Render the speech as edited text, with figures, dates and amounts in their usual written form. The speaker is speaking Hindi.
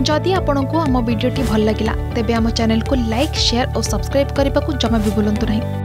जदि आपंक आम भिडी भल लगा तेब आम चैनल को लाइक शेयर और सब्सक्राइब करने को जमा भी भूलु नहीं।